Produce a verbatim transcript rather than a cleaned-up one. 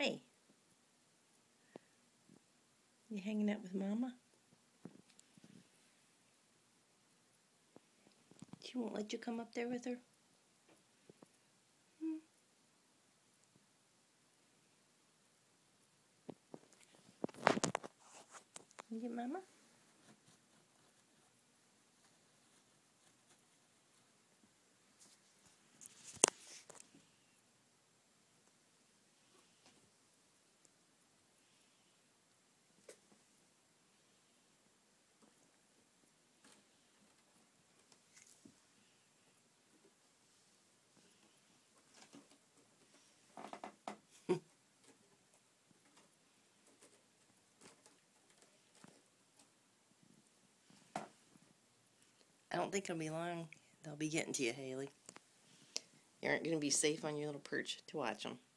Hi. You hanging out with Mama? She won't let you come up there with her? Hmm. You get Mama? I don't think it'll be long. They'll be getting to you, Haley. You aren't going to be safe on your little perch to watch them.